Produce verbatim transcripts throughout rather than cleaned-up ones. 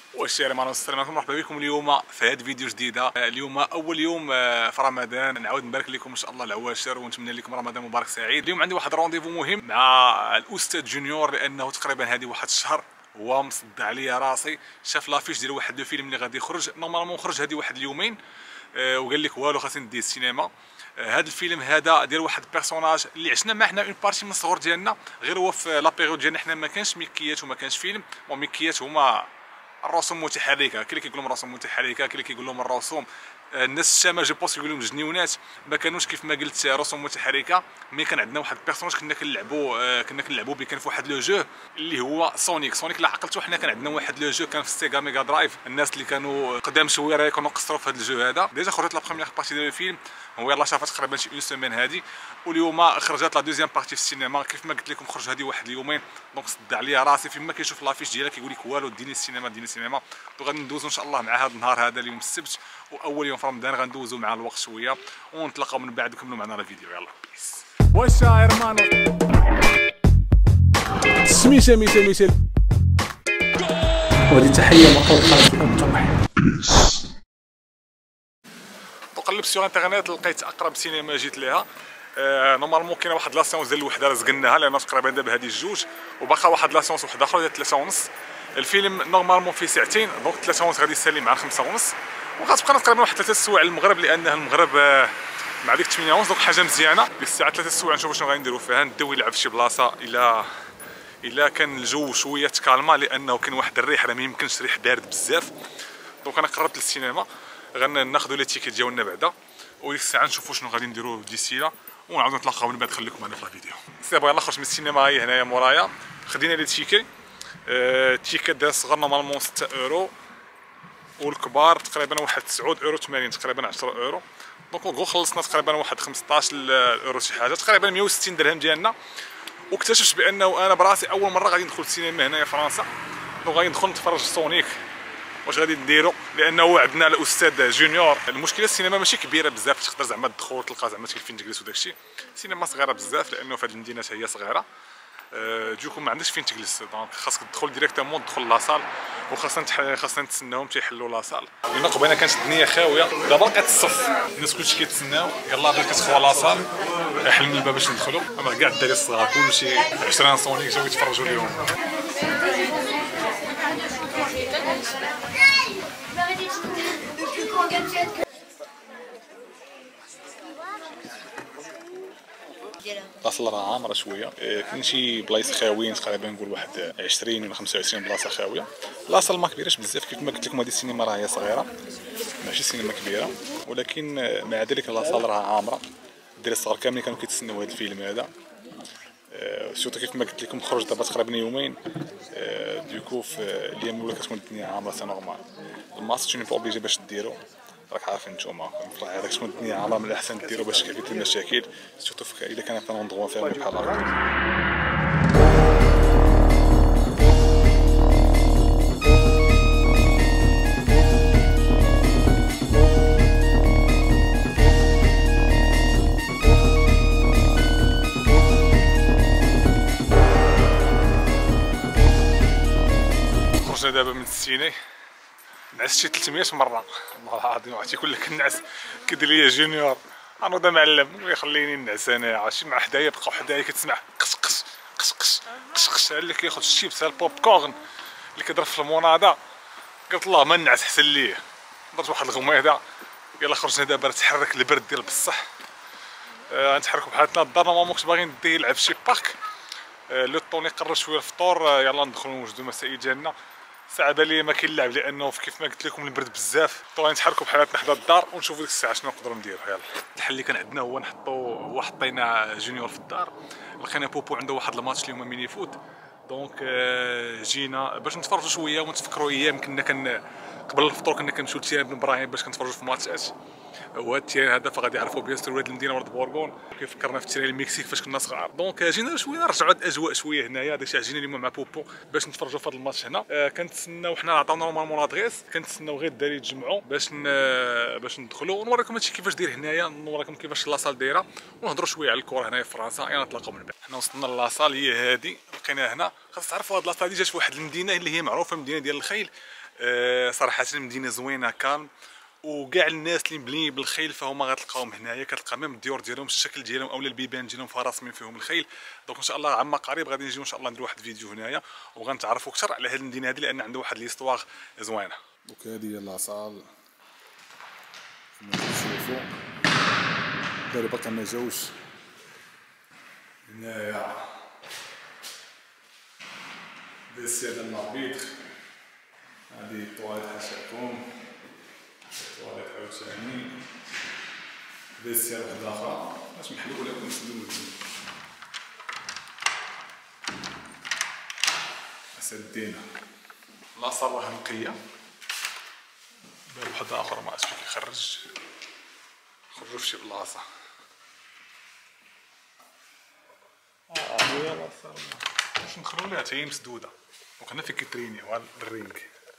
والسلام عليكم السلام عليكم مرحبا بكم اليوم في هذا فيديو جديده. اليوم اول يوم في رمضان، نعاود نبارك لكم ان شاء الله العواشر ونتمنى لكم رمضان مبارك سعيد. اليوم عندي واحد رونديفو مهم مع الاستاذ جونيور، لانه تقريبا هذه واحد الشهر هو مصدع عليا راسي، شاف لافيش ديال واحد الفيلم اللي غادي يخرج نورمالمون خرج هذه واحد اليومين أه وقال لك والو خاصني ندي السينما. هذا الفيلم هذا ديال واحد البيرسوناج اللي عشنا معاه حنا اون بارتي من الصغر ديالنا، غير هو في لا بيريود ديالنا حنا ما كانش ميكيات وما كانش فيلم. وميكيات هما الرسوم متحركه، كاين اللي كيقول لهم الرسوم متحركه، كاين اللي كيقول لهم الرسوم الناس الشامه جو بونس يقول لهم جنيونات. ما كانوش كيف ما قلت رسوم متحركه، مي كان عندنا واحد البيرسوناج كنا كنلعبوا كنا كنلعبوا به. كان في واحد لو جو اللي هو سونيك. سونيك اللي عقلتو حنا كان عندنا واحد لو جو كان في السيغا ميغا درايف. الناس اللي كانوا قدام شويه راه يكونوا قصروا في هذا الجو هذا. ديجا خرجت لا بروميير بارتي ديال الفيلم، هو يلاه شافت تقريبا شي اون سيمين هذه، واليوم خرجت لا دوزيام بارتي في السينما. كيف ما قلت لكم خرج هذه واحد اليومين، دونك صدع عليا راسي فيما كيشوف لافيش ديالها كيقول لك والو ديني السينما ديني السينما. وغادي ندوزو ان شاء الله مع هذا النهار هذا اليوم السبت واول يوم في رمضان، غندوزو مع الوقت شويه ونتلاقاو من بعد وكملوا معنا الفيديو. يلا بيس. واش يا مانو سميتها مثال مثال. وهذه تحيه مطلوب خالصكم طبعا. قلبت سيغ انترنيت لقيت اقرب سينما جيت ليها. آه نورمالمون كاينه واحد لاسيونس ديال الوحده رزقناها لان تقريبا دابا هذه الجوج، وباقا واحد لاسيونس وحده اخرى ديال ثلاثة ونص. الفيلم نورمالمون فيه ساعتين، دونك ثلاثة ونص غادي يسالي مع خمسة ونص، وغتبقى تقريبا واحد ثلاثة سوايع المغرب، لانها المغرب آه مع ديك ثمانية ونص، دونك حاجه مزيانه. ديك الساعه ثلاثة سوايع نشوفوا شنو غادي نديروا فيها. ندوي نلعب في شي بلاصه الا الا كان الجو شويه تكالما، لانه كاين واحد الريح راه ما يمكنش ريح بارد بزاف. دونك انا قربت للسينما، غناخذوا لي تيكيت ديالنا بعدا، وديك الساعه نشوفوا شنو غادي نديروا ديسي لا، ونعاودوا نتلاقاو من بعد. خليكم معنا في الفيديو. سي بون يلاه خرجت من السينما، هي هنايا مورايا. خدينا لي تيكي، التيكيت ديال الصغار نورمالمون ستة اورو، والكبار تقريبا واحد تسعة اورو ثمانين، تقريبا عشرة اورو. دونك غو خلصنا تقريبا واحد خمسطاش اورو شي حاجه، تقريبا مية وستين درهم ديالنا. واكتشفت بانه انا براسي اول مره غادي ندخل السينما هنايا في فرنسا، دونك غادي ندخل نتفرج في سونيك. واش غادي نديرو؟ لانه عندنا الاستاذ جونيور. المشكله السينما ماشي كبيره بزاف، تقدر زعما تدخل تلقى زعما فين تجلس وداكشي. السينما صغيره بزاف لانه في هذه المدينات هي صغيره، أه دوكو ما عندكش فين تجلس، دونك خاصك تدخل ديريكتومون تدخل لاصال، وخاصنا خاصنا نتسناهم تيحلوا لاصال. لان قبيله كانت الدنيا خاويه، دابا لقيت الصف الناس كلشي كيتسناو. يلاه بغيت كتدخل لاصال حل من الباب باش ندخلوا. اما كاع الدراري الصغار كلشي عشرين سونيك جاو يتفرجوا اليوم. لاصال راه عامره شويه، كاين شي بلايص خاويين تقريبا نقول واحد عشرين ولا خمسة وعشرين بلاصه خاويه. لاصال ما كبيراش بزاف، كيف ما قلت لكم هذه السينما راه هي صغيره ماشي سينما كبيره، ولكن مع ذلك لاصال راه عامره. الدراري الصغار كاملين كانوا كيتسناو هذا الفيلم هذا. أه سورتو كيف ما قلت لكم خرج دابا تقريبا يومين. أه دوكو في الايام الاولى كتكون الدنيا عامره سي نورمال. الماسك شنو اوبليجي باش ديرو، راك عارفين نتوما هذاك شكون الدنيا عامره، من الاحسن ديرو باش كيفيت المشاكل، سورتو الا كان في اندروا فيرمي بحال هكا. خرجنا دابا من السيني، نعست شي ثلاثمية مره والله العظيم. عرفتي كل لك النعس كيدير ليا جونيور انوض معلم يخليني نعس انا. عرفتي مع حدايا بقاو حدايا كتسمع قش قش قش قش قش قش اللي كياخذ الشيبس البوب كورن اللي كيضرب في المناضه. قلت الله ما نعس حسن ليه، درت واحد الغميضه. يلا خرجنا دابا نتحرك البرد ديال بصح. أه نتحركوا بحالتنا الدار. نورمالمون كنت باغي ندي نلعب في شي بارك. أه لو طوني قرر شويه الفطور. أه يلا ندخلوا نوجدوا المسائل ديالنا. ساعه بالي ما كاين اللعب لانه كيف ما قلت لكم البرد بزاف. طبعا نتحركوا بحالاتنا حدا الدار ونشوفوا ديك الساعه شنو نقدروا نديروا. يلا الحل اللي كان عندنا هو نحطوا هو حطينا جونيور في الدار. لقينا بوبو عنده واحد الماتش اليوم ميني فوت، دونك جينا باش نتفرجوا شويه ونتفكروا ايام كنا كن قبل الفطور كنا كنمشيو لتيران بن ابراهيم باش كنتفرجوا في ماتشات. وهذا التيران هذا فغادي يعرفوا بيان سور ولاد المدينه ولاد بورغون، كيفكرنا في التيران المكسيك فاش كنا صغار. دونك جينا شويه نرجعوا الاجواء شويه هنايا. داكشي جينا اليوم مع بوبو باش نتفرجوا في هذا الماتش هنا. آه كنتسناو حنا عطاونا نورمالمون لادريس، كنتسناو غير الدراري يتجمعوا باش ن... باش ندخلوا ونوريكم هادشي كيفاش داير هنايا، نوريكم كيفاش لاصال دايره، ونهضروا شويه على الكره هنايا في فرنسا. يلا نتلاقاو من بعد. حنا وصلنا لاصال هي هادي لقيناها هنا. خاص تعرفوا هاد لاصال هادي جات في واحد المدينه اللي هي معروفه مدينه ديال الخيل. أه صراحه مدينه زوينه كالم، وكاع الناس اللي مبنيين بالخيل فهما غتلقاوهم هنايا. كتلقى ميم الديور ديالهم الشكل ديالهم اولا البيبان ديالهم فيها راسمين فيهم الخيل. دونك ان شاء الله عما قريب غادي نجيو ان شاء الله نديرو واحد الفيديو هنايا وغنتعرفوا اكثر على هذه المدينه هذه لان عندها واحد ليستواغ زوينه. دونك هذه هي لاصال كما كتشوفوا دابا باقا ما جاوش هنايا بالسيادة المربيط. هذه الطواليت حاشاكم الطواليت عاوتاني بالسيادة وحدة أخرى باش نحلو ولا نسدو الدنيا سدينا لاصال راه نقية. باب وحدة أخرى ما عرفتش كيف يخرج خرجو فشي بلاصة. اه هي لاصال باش ندخلو ليها حتى هي مسدودة دونك هنا فين كيترينيو هاد الرينغ.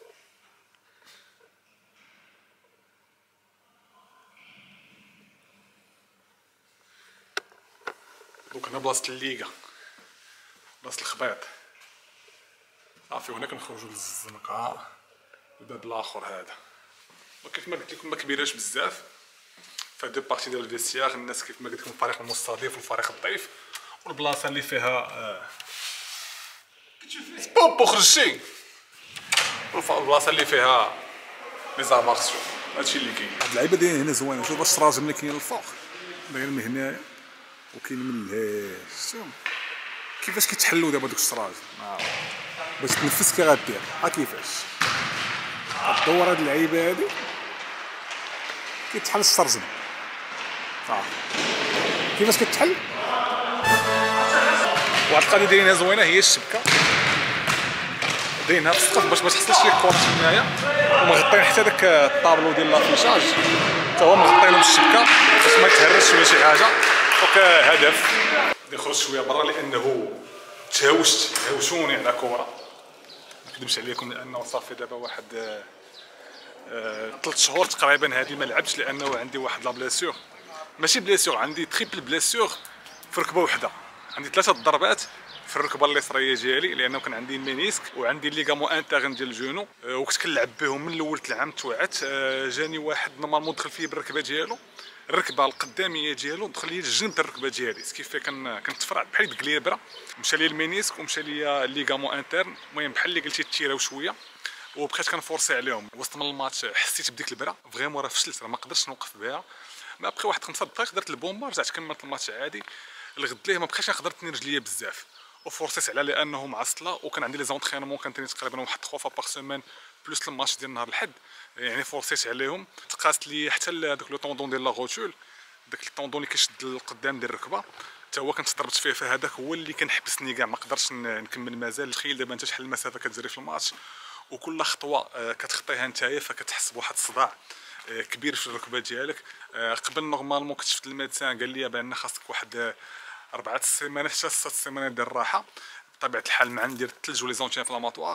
دونك هنا بلاصة الليكا بلاصة الخبيط صافي. هنا كنخرجو للزنقة الباب الآخر هذا. دونك كيف ما قلت لكم ما كبيراش بزاف فهاد دو بارتي ديال الفيستياغ الناس كيف ما قلت لكم الفريق المستضيف والفريق الضيف، والبلاصة اللي فيها آه بوبو خرجتي البلاصه اللي فيها لي زابارسيون. هادشي اللي كاين. هاد اللعيبه دايرين هنا زوينه. شوف الشراجم اللي كاين الفوق دايرين من هنايا وكاين من لهيه. شوف كيفاش كيتحلوا دابا دوك الشراجم باش تنفس كي غادير. ها كيفاش كدور هاد اللعيبه هادي كيتحل الشرجم صافي. كيفاش كتحل واحد القضيه دايرينها زوينه هي الشبكه دايرينها في السقف باش ما تحصلش ليك الكره هنايا، ومغطين حتى داك الطابلو ديال لافيشاج حتى هو مغطينو بالشبكه باش ما يتهرسش ولا شي حاجه. دونك هدف غادي نخرج شويه برا لانه تهاوشت هاوشوني على كره ما نكذبش عليكم لانه صافي دابا واحد ثلاث شهور تقريبا هذه ما لعبتش لانه عندي واحد لا بلاسيور ماشي بلاسيور عندي تريبل بلاسيور في ركبه وحده. عندي ثلاثه ضربات في الركبه اليسريه ديالي لانه كان عندي المينيسك وعندي ليغامون انترن ديال الجونو وكنت كنلعب بهم من الاول العام توعت. جاني واحد نورمالمون دخل فيا بالركبه ديالو الركبه القداميه ديالو دخل لي الجنب ديال الركبه ديالي سكيف كان كنتفرع بحال ديك اليبره مشى لي المينيسك ومشى لي ليغامون انترن. المهم بحال اللي قلتي تيراو شويه وبقيت كنفورسي عليهم. وسط من الماتش حسيت بديك البره فريمون راه فشلت راه ما قدرتش نوقف بها. ما بقى واحد خمسة دقائق درت البومبا رجعت كملت الماتش عادي. الغد ليه ما بقيتش نقدر تني رجليا بزاف وفورسيت على لانه معصله وكان عندي لي زونطرينمون كنتريني تقريبا واحد ثلاثة فوا باغ سيمين بلوس الماتش ديال نهار الحد يعني فورسيت عليهم. تقاست لي حتى داك لو طوندون ديال لا غوتول داك الطوندون اللي كيشد القدام ديال الركبه حتى هو كنت ضربت فيه فهذاك هو اللي كنحبسني كاع ما قدرتش نكمل مازال. تخيل دابا انت شحال المسافه كتجري في الماتش وكل خطوه كتخطيها نتايا فكتحس بواحد الصداع كبير في الركبه ديالك. قبل نورمالمون كنت شفت الميدسان قال لي بان خاصك واحد أربعة سيمانات حتى ستة سيمانات ديال الراحه. بطبيعه الحال مع ندير الثلج ولي زونتي انفلاماتوار.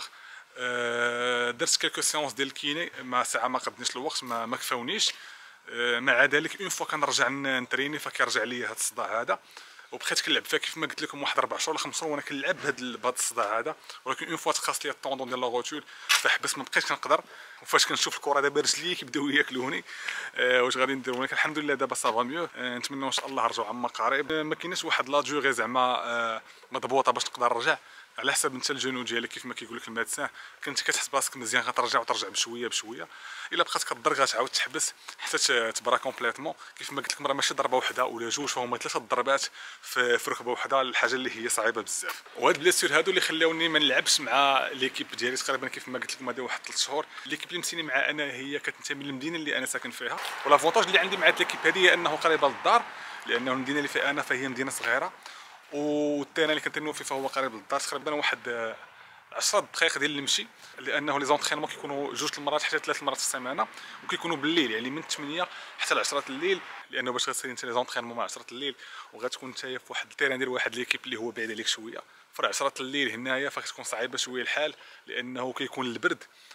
أه درت كالكو سيونس ديال الكيني مع ساعه ما قدنيش الوقت ما, ما كفاونيش. أه مع ذلك اون فوا كنرجع نتريني فكيرجع لي هذا الصداع هذا وبقيت كنلعب فيها كيف ما قلت لكم واحد أربع شهور ولا خمس شهور وانا كنلعب بهذا بهذا الصداع هذا. ولكن اون فوا تقاس لي الطوندون ديال لا غوتول فحبس ما بقيتش كنقدر. وفاش كنشوف الكره دابا رجلي كيبداو ياكلوني أه واش غادي ندير. ولكن الحمد لله دابا صافا ميو. أه نتمنى ان شاء الله نرجعوا عما قريب. أه ما كايناش واحد لا ديوغي زعما أه مضبوطه باش نقدر نرجع على حسب انت الجنو ديالك كيف ما كيقول لك الميدسان. كنت كتحس براسك مزيان غترجع وترجع بشويه بشويه. الا بقات كضر غتعاود تحبس حتى تبرا كومبليتمون. كيف ما قلت لكم راه ماشي ضربه وحده ولا جوج فهما ثلاثه ضربات في, في ركبه وحده الحاجه اللي هي صعيبه بزاف. وهاد البليسير هادو اللي خلاوني ما نلعبش مع ليكيب ديالي تقريبا كيف ما قلت لكم هذا واحد ثلاث شهور. ليكيب اللي مسيني مع انا هي كتنتمي للمدينه اللي انا ساكن فيها والافونتاج اللي عندي مع هاد ليكيب هذه هي انه قريبه للدار لانه المدينه اللي فيها انا فهي مدينه صغيره والثاني اللي كنترينيو فيه فهو قريب للدار تقريبا واحد عشرة دقائق ديال المشي لانه لي زونطرينمون كيكونوا جوج المرات حتى ثلاث المرات في السيمانه وكيكونوا بالليل يعني من ثمانية حتى ل عشرة الليل لانه باش غتسالي انت لي زونطرينمون مع عشرة الليل وغتكون نتايا في واحد التيران ديال واحد ليكيب اللي هو بعيد عليك شويه. في عشرة الليل هنايا فكتكون صعيبه شويه الحال لانه كيكون البرد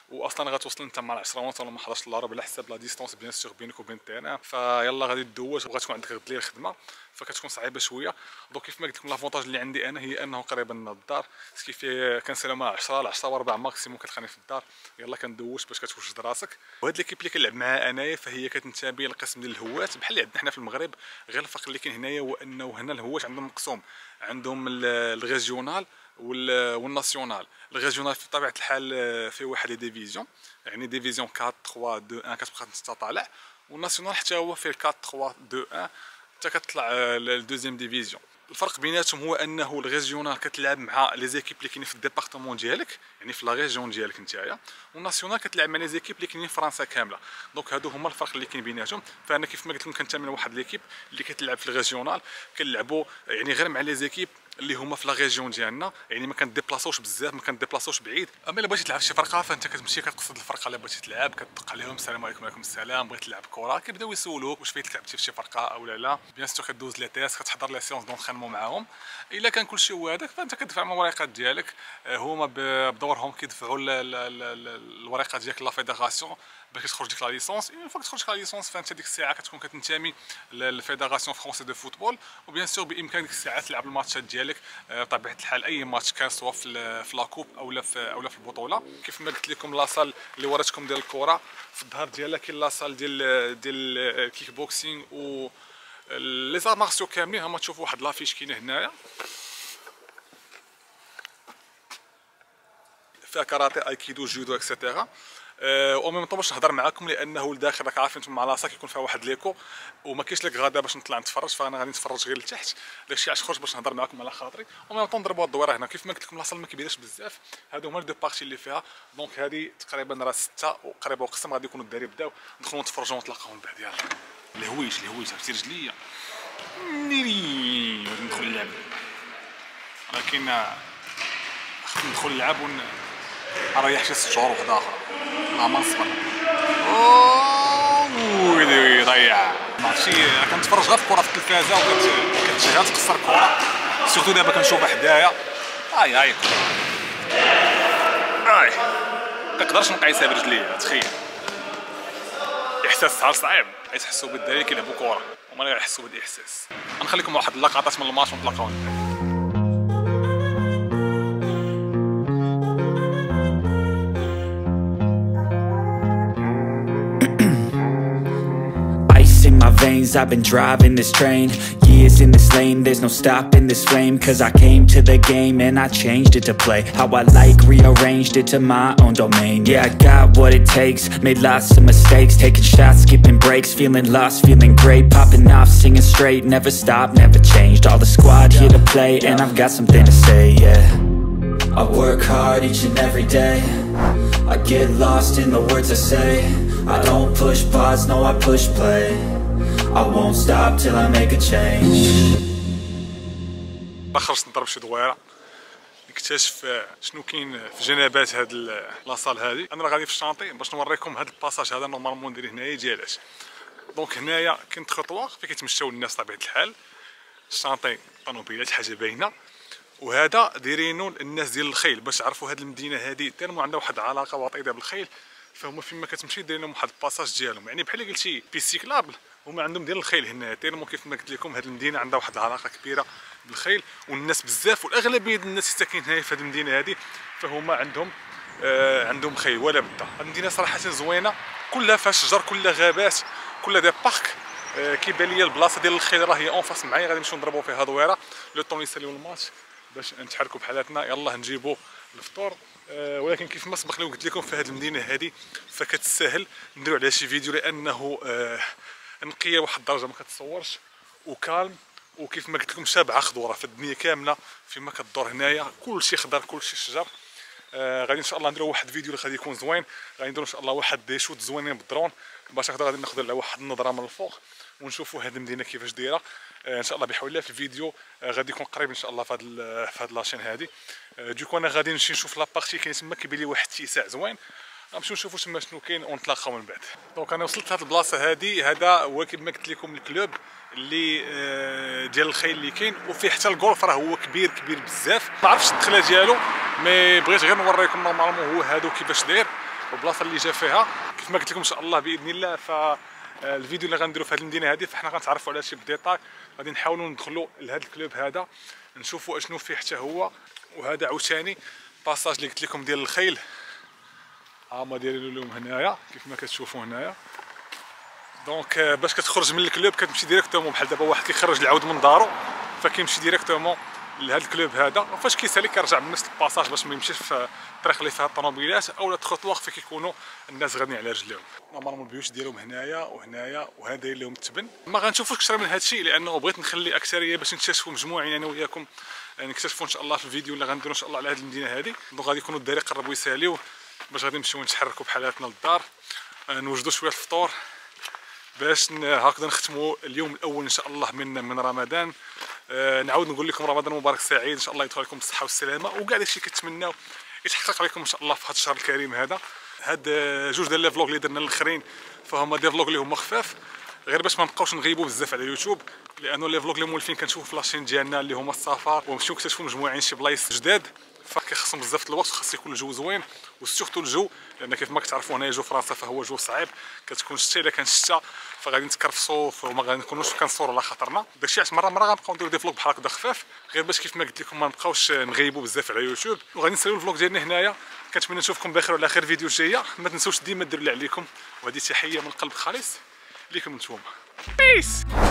واصلا غتوصل انت مع عشرة ونص ولا مع حداش الا ربع على حساب لا ديستونس بيان سور بينك وبين التيران. فيلا غادي دوز وبغات تكون عندك غد ليل الخدمه فكتكون صعيبه شويه. دونك كيف ما قلت لكم لافونتاج اللي عندي انا هي انه قريبه من الدار، كيف كنسالى مع عشرة ل عشرة وربع ماكسيموم كتلقاني في الدار. يلا كندوش باش كتوجد راسك. وهاد ليكيب اللي كنلعب معاها انايا فهي كتنتمي للقسم ديال الهوات بحال اللي عندنا حنا في المغرب، غير الفرق اللي كاين هنايا هو انه هنا الهوات عندهم مقسوم، عندهم الريجيونال والناسيونال. الريجيونال في طبيعه الحال فيه واحد لي ديفيزيون، يعني ديفيزيون أربعة ثلاثة اثنين واحد كتبقى انت طالع، والناسيونال حتى هو فيه أربعة ثلاثة اثنين واحد حتى كتطلع للدوزيام ديفيزيون. الفرق بيناتهم هو انه الريجيونال كتلعب مع لي زيكيب اللي كاينين في الديبارتمون ديالك، يعني في لا ريجيون ديالك نتايا، والناسيونال كتلعب مع لي زيكيب اللي كاينين في فرنسا كامله. دونك هادو هما الفرق اللي كاين بيناتهم. فانا كيف ما قلت لكم كنتمن لواحد ليكيب اللي كتلعب في الريجيونال، كنلعبوا يعني غير مع لي زيكيب اللي هما في لا ريجيون ديالنا، يعني ما كنديبلاصوش بزاف، ما كنديبلاصوش بعيد. اما الا بغيتي تلعب شي فرقه فانت كتمشي كتقصد الفرقه اللي بغيتي تلعب، كتدق عليهم السلام عليكم وعليكم السلام بغيت تلعب كره، كيبداو يسولوك واش فايت لعبتي في شي فرقه او لا. بيان سور كدوز لي تيست، كتحضر لي سيونس دونطرينمون معاهم. الا كان كلشي هو هذاك فانت كتدفع من الوريقات ديالك، هما بدورهم كيدفعوا الوريقات ديالك لا فيدراسيون باش تخرج ديك لا ليسونس. اون فوا تخرج لا ليسونس فانت ديك الساعه كتكون كتنتمي للفيدراسيون فرونسي دو فوتبول، وبيان سور بامكانك ديك الساعه تلعب الماتشات ديالك بطبيعه الحال اي ماتش كان سواء في في لاكوب اولا في اولا في البطوله. كيف ما قلت لكم لاصال اللي وراتكم ديال الكره في الظهر ديالها كاين لاصال ديال ديال الكيك بوكسينغ و لي زار مارسيو كاملين. هما تشوفوا واحد لافيش كاينه هنايا فيها كاراتي ايكيدو جودو اكسيتيرا. او ميم طون باش نهضر معاكم لانه لداخل راك عارفين نتوما مع لاصا كيكون فيها واحد ليكو وما كاينش لك غادا باش نطلع نتفرج، فانا غادي نتفرج غير لتحت داكشي علاش خرجت باش نهضر معاكم على خاطري. او ميم طون نضربوا الدويره هنا. كيف ما قلت لكم لاصا ما كبيرش بزاف، هادو هما دو بارتي اللي فيها. دونك هادي تقريبا راه سته وقريبه وقسم غادي يكونوا الدراري بداو ندخلوا نتفرجوا ونتلاقاو من بعد. يلا الهويش الهويش عرفتي رجليا نيري غادي ندخل نلعب، ولكن خصني ندخل نلعب ون اريح شي ست شهور وحده اخرى ما ما نصبر. اوه ويلي ضيع ماشي كنتفرج غير في الكره في التلفازه وكتشجع تقصر الكره، سورتو دابا كنشوفها حدايا. هاي هاي هاي مكنقدرش نقيسها برجليا. تخيل احساس صعيب صعيب غيتحسوا بالدراري كيلعبوا كره هما اللي غيحسوا بهذا الاحساس. غنخليكم واحد اللقطات من الماتش ونتلاقاو. In my veins, I've been driving this train. Years in this lane, there's no stopping this flame. Cause I came to the game and I changed it to play how I like, rearranged it to my own domain. Yeah, I got what it takes, made lots of mistakes, taking shots, skipping breaks, feeling lost, feeling great, popping off, singing straight, never stopped, never changed. All the squad here to play and I've got something to say, yeah. I work hard each and every day, I get lost in the words I say. I don't push pause, no I push play. I won't stop till I make a change. خرجت نضرب شي دويره نكتشف شنو كاين في جنبات هاد لاصال هادي. انا راه غادي في الشانطي باش نوريكم هاد الباساج هذا نورمالمون ندير هنايا ديالاش. دونك هنايا كاين تخطوار فين كيتمشاو الناس طبيعه الحال، الشانطي طوموبيلات حاجه باينه، وهذا دايرينو الناس ديال الخيل باش يعرفوا هاد المدينه هادي تيرمو عندها واحد العلاقه وطيده بالخيل. فهما فيما كتمشي دايرين لهم واحد الباساج ديالهم، يعني بحال اللي قلتي بيسيكلابل هما عندهم ديال الخيل هنا تيرمو. كيف ما قلت لكم هاد المدينه عندها واحد العلاقه كبيره بالخيل، والناس بزاف والاغلبيه ديال الناس ساكنين هنا في هاد المدينه هادي فهما عندهم آه عندهم خيل ولا بدا. هاد المدينه صراحه زوينه كلها فيها شجر كلها غابات كلها دي بارك. آه كيبان ليا البلاصه ديال الخيل راه هي اون فاس معايا، غادي نمشيو نضربوا فيها دويره لو طون يساليو الماتش باش نتحركوا بحالاتنا. يلاه نجيبوا الفطور. أه ولكن كيف ما سبق لي وقلت لكم في هذه المدينه هذه فكتسهل نديروا عليها شي فيديو لانه أه نقيه واحد الدرجه ما كتصورش وكالم، وكيف ما قلت لكم شابعه خضوره في الدنيا كامله فيما كدور هنايا كلشي خضر كلشي شجر. آه غادي ان شاء الله نديروا واحد الفيديو اللي غادي يكون زوين، غادي نديروا ان شاء الله واحد دي شوت زوينين بالدرون باش هكذا غادي ناخذ لها واحد النظره من الفوق ونشوفوا هذه المدينه كيفاش دايره. آه ان شاء الله بحول الله في الفيديو آه غادي يكون قريب ان شاء الله في هذا في هذه لاشين هذه. آه دوكو انا غادي نمشي نشوف لابارتي كاين تما كيبان لي واحد التيساع زوين، غنمشيو نشوفوا تما شنو كاين ونتلاقاو من بعد. دونك انا وصلت لهاد البلاصه هذه، هذا هو كيما قلت لكم الكلوب اللي آه ديال الخيل اللي كاين، وفيه حتى الغولف راه هو كبير كبير بزاف. ما عرفتش الدخله ديالو مي بغيت غير نوريكم نورمالمون هو هادو كيفاش داير. والبلاصه اللي جا فيها. كيف ما قلت لكم ان شاء الله باذن الله فالفيديو اللي غنديرو في هذه المدينه هذه فاحنا غنتعرفوا على شي بديطاي، غادي نحاولوا ندخلوا لهذا الكلوب هذا نشوفوا اشنو فيه حتى هو. وهذا عاوتاني باساج اللي قلت لكم ديال الخيل، ها هما دايرين لهم هنايا كيف ما كتشوفوا هنايا. دونك باش كتخرج من الكلوب كتمشي ديريكتومون بحال دابا واحد كيخرج العود من دارو فكيمشي ديريكتومون لهذا الكلوب هذا، وفاش كيسالي كيرجع بنفس الباساج باش ما يمشيش في الطريق اللي فيها الطوموبيلات او الخطوات فين كيكونوا الناس غاديين على رجليهم. نورمالمون البيوت ديالهم هنايا وهنايا وهذا داير لهم التبن. ما غنشوفوش اكثر من هذا الشيء لانه بغيت نخلي اكثريه باش نكتشفوا مجموعين انا وياكم، نكتشفوا ان شاء الله في الفيديو اللي غنديروا ان شاء الله على هذه المدينه هذه. دونك غادي يكونوا الدراري قربوا يساليو باش غادي نمشيو نتحركوا بحالاتنا للدار، نوجدوا شويه الفطور باش هكذا نختموا اليوم الاول ان شاء الله من من رمضان. آه نعاود نقول لكم رمضان مبارك سعيد، ان شاء الله يدخل لكم بالصحه والسلامه وكاع داكشي كتمناو يتحقق لكم ان شاء الله في هذا الشهر الكريم هذا. هاد جوج ديال لي فلوغ اللي درنا الاخرين فهما دي فلوغ اللي هما خفاف غير باش ما نبقاوش نغيبوا بزاف على اليوتيوب، لانه لي فلوغ اللي مولفين كنشوفوا في لاشين ديالنا اللي هما السفر ونمشيو نكتشفوا مجموعين شي بلايص جداد فكيخصهم بزاف الوقت، خاص يكون الجو زوين وسورتو الجو لان كيف ما كتعرفوا هنايا جو فرنسا فهو جو صعيب، كتكون الشتا الا كان الشتا فغادي نتكرفصوا وما غادي نكونوش كنصوروا على خاطرنا. داكشي علاش مره مره غنبقاو نديرو دي فلوغ بحال هكذا خفاف غير باش كيف ما قلت لكم ما نبقاوش نغيبوا بزاف على يوتيوب. وغادي نساليو الفلوغ ديالنا هنايا، كنتمنى نشوفكم بخير وعلى خير فيديو جايه. ما تنسوش ديما ديروا اللي عليكم، وهذه تحيه من القلب خالص ليكم نتوما. بيس.